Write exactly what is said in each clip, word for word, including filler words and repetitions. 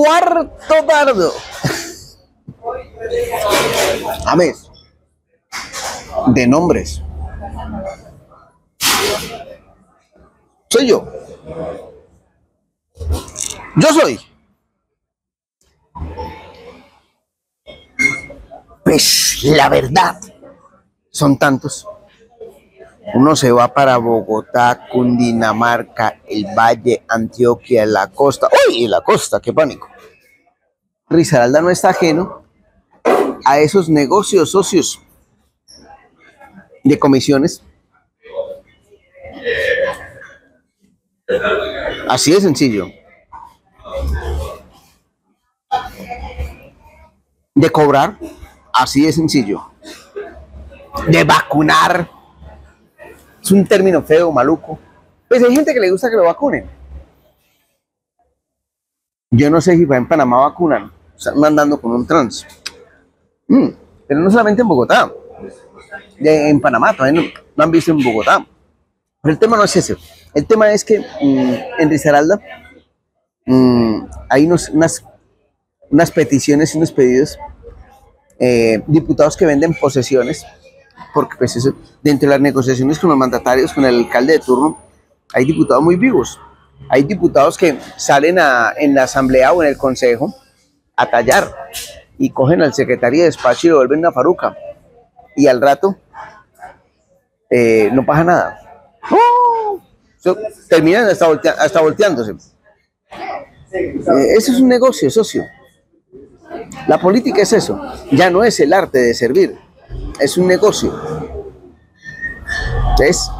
Cuarto dardo. James. De nombres. Soy yo. Yo soy. Pues la verdad, son tantos. Uno se va para Bogotá, Cundinamarca, el Valle, Antioquia, la costa. ¡Uy! La costa, qué pánico. Risaralda no está ajeno a esos negocios socios de comisiones. Así de sencillo. De cobrar, así de sencillo. De vacunar. Es un término feo, maluco. Pues hay gente que le gusta que lo vacunen. Yo no sé si en Panamá vacunan. Están andando con un trans. Mm, pero no solamente en Bogotá. De, en Panamá, también no, no han visto en Bogotá. Pero el tema no es ese. El tema es que mmm, en Risaralda mmm, hay unos, unas, unas peticiones y unos pedidos. Eh, diputados que venden posesiones. Porque pues eso, dentro de las negociaciones con los mandatarios, con el alcalde de turno, hay diputados muy vivos. Hay diputados que salen a, en la asamblea o en el consejo a tallar y cogen al secretario de despacho y lo vuelven una faruca. Y al rato eh, no pasa nada. ¡Oh! So, terminan hasta, voltea, hasta volteándose. Eh, eso es un negocio, socio. La política es eso. Ya no es el arte de servir. Es un negocio. ¿Ves?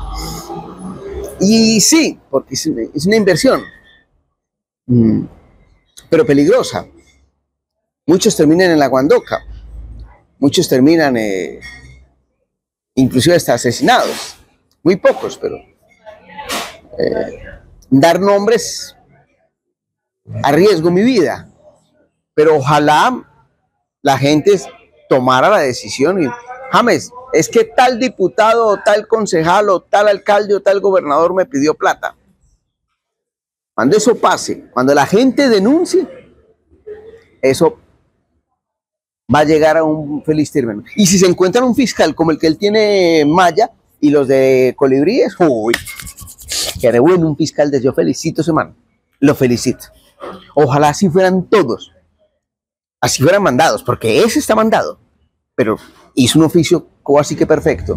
Y sí, porque es una, es una inversión, mm, pero peligrosa. Muchos terminan en la guandoca, muchos terminan eh, inclusive hasta asesinados. Muy pocos, pero eh, dar nombres arriesgo mi vida. Pero ojalá la gente tomara la decisión y, James, es que tal diputado, o tal concejal, o tal alcalde, o tal gobernador me pidió plata. Cuando eso pase, cuando la gente denuncie, eso va a llegar a un feliz término. Y si se encuentran un fiscal como el que él tiene Maya y los de Colibríes, uy, que de bueno un fiscal de yo felicito, hermano. Lo felicito. Ojalá así fueran todos. Así fueran mandados, porque ese está mandado. Pero hizo un oficio casi que perfecto.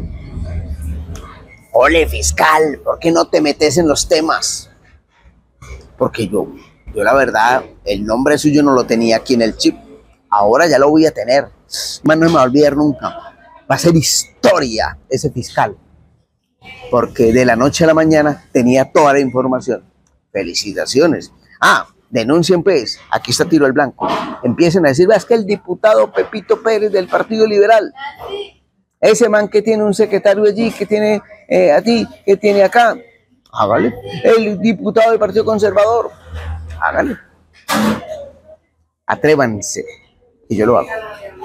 Ole, fiscal, ¿por qué no te metes en los temas? Porque yo, yo la verdad, el nombre suyo no lo tenía aquí en el chip. Ahora ya lo voy a tener. Man, no me va a olvidar nunca. Va a ser historia ese fiscal. Porque de la noche a la mañana tenía toda la información. Felicitaciones. Ah, denuncien pues. Aquí está tiro al blanco. Empiecen a decir, es que el diputado Pepito Pérez del Partido Liberal, ese man que tiene un secretario allí, que tiene eh, a ti, que tiene acá, hágale. El diputado del Partido Conservador, hágale. Atrévanse, y yo lo hago.